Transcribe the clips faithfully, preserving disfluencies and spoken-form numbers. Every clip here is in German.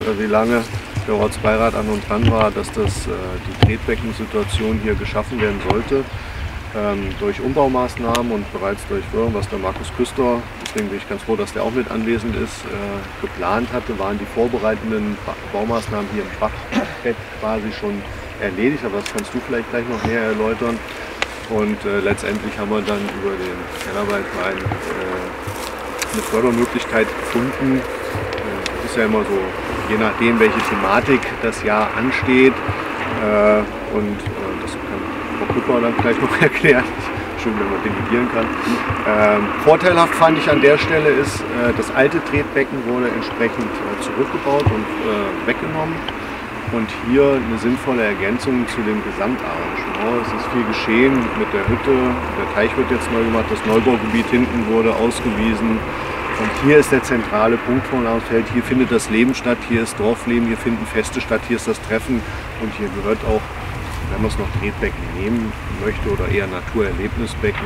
Wie lange der Ortsbeirat an und dran war, dass das, äh, die Tretbeckensituation hier geschaffen werden sollte. Ähm, durch Umbaumaßnahmen und bereits durch Wirren, was der Markus Küster, deswegen bin ich ganz froh, dass der auch mit anwesend ist, äh, geplant hatte, waren die vorbereitenden ba Baumaßnahmen hier im Bachbett quasi schon erledigt, aber das kannst du vielleicht gleich noch näher erläutern. Und äh, letztendlich haben wir dann über den Kellerwaldverein äh, eine Fördermöglichkeit gefunden. Das ist ja immer so, je nachdem welche Thematik das Jahr ansteht. Äh, und äh, das kann Frau Küpper dann gleich noch erklären. Schön, wenn man delegieren kann. Ähm, vorteilhaft fand ich an der Stelle ist, äh, das alte Tretbecken wurde entsprechend äh, zurückgebaut und äh, weggenommen. Und hier eine sinnvolle Ergänzung zu dem Gesamtarrangement. Es ist viel geschehen mit der Hütte. Der Teich wird jetzt neu gemacht, das Neubaugebiet hinten wurde ausgewiesen. Und hier ist der zentrale Punkt von Lamsfeld. Hier findet das Leben statt, hier ist Dorfleben, hier finden Feste statt, hier ist das Treffen. Und hier gehört auch, wenn man es noch Tretbecken nehmen möchte oder eher Naturerlebnisbecken,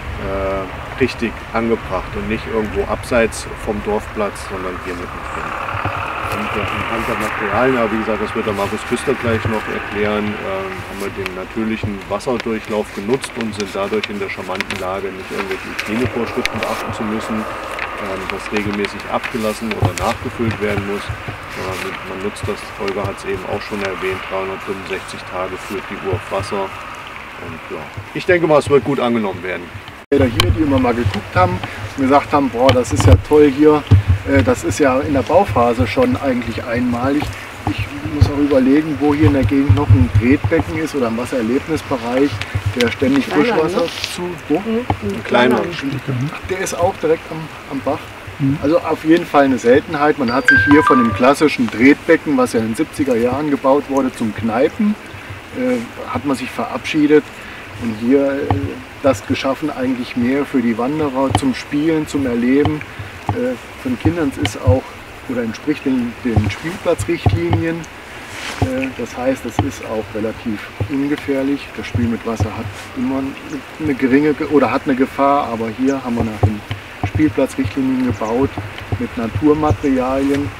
äh, richtig angebracht und nicht irgendwo abseits vom Dorfplatz, sondern hier mittendrin. Und anhand der Materialien, aber wie gesagt, das wird der Markus Küster gleich noch erklären, äh, haben wir den natürlichen Wasserdurchlauf genutzt und sind dadurch in der charmanten Lage, nicht irgendwelche Hygienevorschriften beachten zu müssen, äh, das regelmäßig abgelassen oder nachgefüllt werden muss. Sondern man nutzt das, Holger hat es eben auch schon erwähnt, dreihundertfünfundsechzig Tage führt die Uhr auf Wasser. Und ja, ich denke mal, es wird gut angenommen werden. Hier, die immer mal geguckt haben und gesagt haben, boah, das ist ja toll hier. Das ist ja in der Bauphase schon eigentlich einmalig. Ich muss auch überlegen, wo hier in der Gegend noch ein Tretbecken ist oder ein Wassererlebnisbereich, der ständig Frischwasser zu. Wo? Ein kleiner. Der ist auch direkt am, am Bach. Also auf jeden Fall eine Seltenheit. Man hat sich hier von dem klassischen Tretbecken, was ja in den siebziger Jahren gebaut wurde, zum Kneipen, äh, hat man sich verabschiedet. Und hier äh, das geschaffen eigentlich mehr für die Wanderer, zum Spielen, zum Erleben. Äh, von Kindern ist auch oder entspricht den, den Spielplatzrichtlinien. Äh, das heißt, es ist auch relativ ungefährlich. Das Spiel mit Wasser hat immer eine geringe oder hat eine Gefahr, aber hier haben wir nach den Spielplatzrichtlinien gebaut mit Naturmaterialien.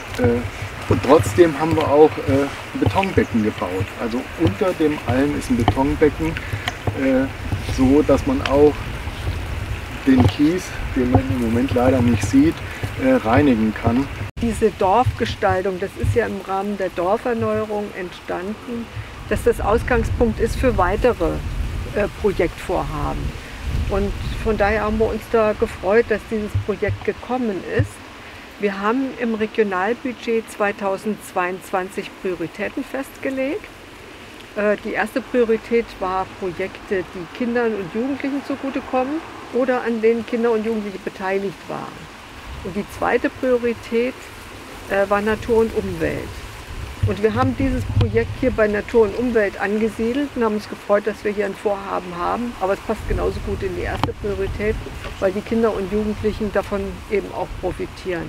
Äh, und trotzdem haben wir auch äh, ein Betonbecken gebaut. Also unter dem Allen ist ein Betonbecken, äh, so dass man auch den Kies, den man im Moment leider nicht sieht, äh, reinigen kann. Diese Dorfgestaltung, das ist ja im Rahmen der Dorferneuerung entstanden, dass das Ausgangspunkt ist für weitere äh, Projektvorhaben. Und von daher haben wir uns da gefreut, dass dieses Projekt gekommen ist. Wir haben im Regionalbudget zweitausendzweiundzwanzig Prioritäten festgelegt. Äh, die erste Priorität war Projekte, die Kindern und Jugendlichen zugutekommen oder an denen Kinder und Jugendliche beteiligt waren. Und die zweite Priorität äh, war Natur und Umwelt. Und wir haben dieses Projekt hier bei Natur und Umwelt angesiedelt und haben uns gefreut, dass wir hier ein Vorhaben haben. Aber es passt genauso gut in die erste Priorität, weil die Kinder und Jugendlichen davon eben auch profitieren.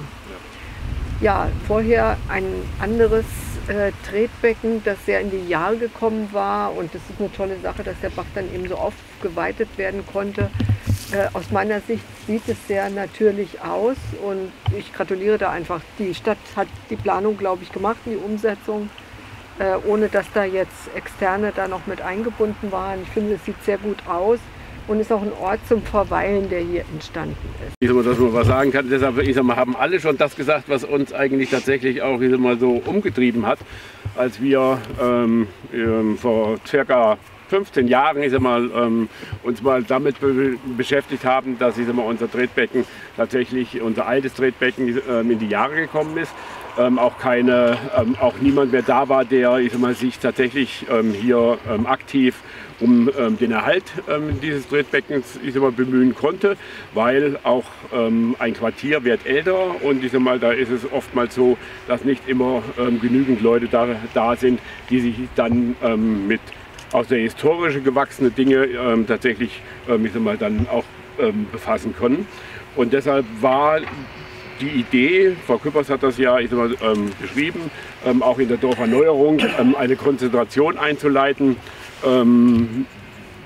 Ja, vorher ein anderes äh, Tretbecken, das sehr in die Jahre gekommen war. Und das ist eine tolle Sache, dass der Bach dann eben so aufgeweitet werden konnte. Äh, aus meiner Sicht sieht es sehr natürlich aus und ich gratuliere da einfach. Die Stadt hat die Planung, glaube ich, gemacht, die Umsetzung, äh, ohne dass da jetzt Externe da noch mit eingebunden waren. Ich finde, es sieht sehr gut aus und ist auch ein Ort zum Verweilen, der hier entstanden ist. Ich sag mal, dass man was sagen kann, deshalb ich sag mal, haben alle schon das gesagt, was uns eigentlich tatsächlich auch ich sag mal, so umgetrieben hat, als wir ähm, ähm, vor circa fünfzehn Jahren ich sag mal, ähm, uns mal damit be beschäftigt haben, dass ich sag mal, unser Tretbecken tatsächlich, unser altes Tretbecken ähm, in die Jahre gekommen ist. Ähm, auch, keine, ähm, auch niemand mehr da war, der ich sag mal, sich tatsächlich ähm, hier ähm, aktiv um ähm, den Erhalt ähm, dieses Tretbeckens ich sag mal, bemühen konnte, weil auch ähm, ein Quartier wird älter und ich sag mal, da ist es oftmals so, dass nicht immer ähm, genügend Leute da, da sind, die sich dann ähm, mit aus der Historische gewachsene Dinge ähm, tatsächlich ähm, ich sag mal, dann auch ähm, befassen können. Und deshalb war die Idee, Frau Küppers hat das ja ich sag mal, ähm, beschrieben, ähm, auch in der Dorferneuerung ähm, eine Konzentration einzuleiten, ähm,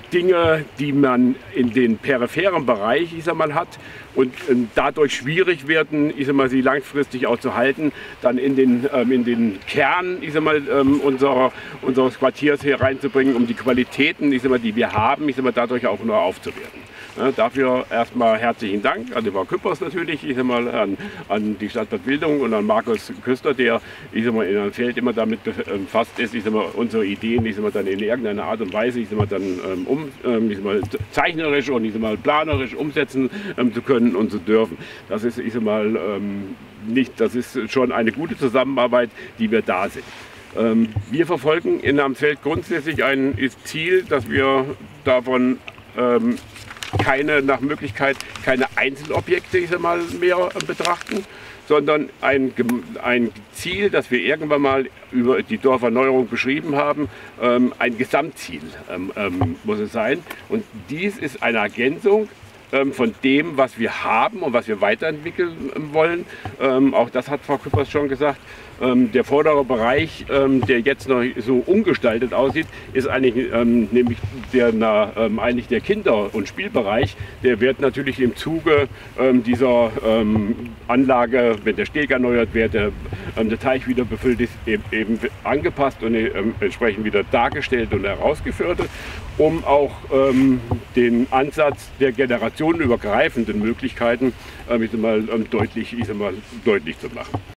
Dinge, die man in den peripheren Bereich, ich sag mal, hat und ähm, dadurch schwierig werden, ich sag mal, sie langfristig auch zu halten, dann in den, ähm, in den Kern, ich sag mal, ähm, unserer, unseres Quartiers hier reinzubringen, um die Qualitäten, ich sag mal, die wir haben, ich sag mal, dadurch auch nur aufzuwerten. Ja, dafür erstmal herzlichen Dank an die Frau Küppers natürlich, ich sag mal, an, an die Stadtbad Wildungen und an Markus Küster, der, ich sag mal, in einem Feld immer damit befasst ist, ich sag mal, unsere Ideen, ich sag mal, dann in irgendeiner Art und Weise, ich sag mal, dann ähm, um, ähm, ich sag mal, zeichnerisch und ich sag mal, planerisch umsetzen ähm, zu können und zu dürfen. Das ist, ich sag mal, ähm, nicht, das ist schon eine gute Zusammenarbeit, die wir da sind. Ähm, wir verfolgen in Amsfeld grundsätzlich ein Ziel, dass wir davon ähm, keine, nach Möglichkeit keine Einzelobjekte, ich sag mal, mehr betrachten, sondern ein, ein Ziel, das wir irgendwann mal über die Dorferneuerung beschrieben haben, ähm, ein Gesamtziel ähm, ähm, muss es sein. Und dies ist eine Ergänzung ähm, von dem, was wir haben und was wir weiterentwickeln wollen. Ähm, auch das hat Frau Küppers schon gesagt. Ähm, der vordere Bereich, ähm, der jetzt noch so umgestaltet aussieht, ist eigentlich ähm, nämlich der, na, ähm, eigentlich der Kinder- und Spielbereich. Der wird natürlich im Zuge ähm, dieser ähm, Anlage, wenn der Steg erneuert wird, der, ähm, der Teich wieder befüllt ist, eben, eben angepasst und ähm, entsprechend wieder dargestellt und herausgeführt, um auch ähm, den Ansatz der generationenübergreifenden Möglichkeiten ähm, ich sag mal, ähm, deutlich, ich sag mal, deutlich zu machen.